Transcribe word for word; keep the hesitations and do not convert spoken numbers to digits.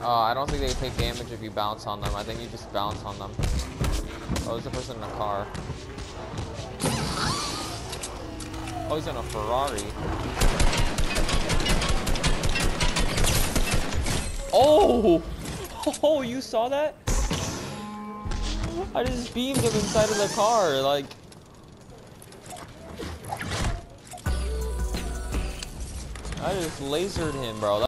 Uh, I don't think they take damage if you bounce on them. I think you just bounce on them. Oh, there's a person in a car. Oh, he's in a Ferrari. Oh! Oh, you saw that? I just beamed him inside of the car, like... I just lasered him, bro.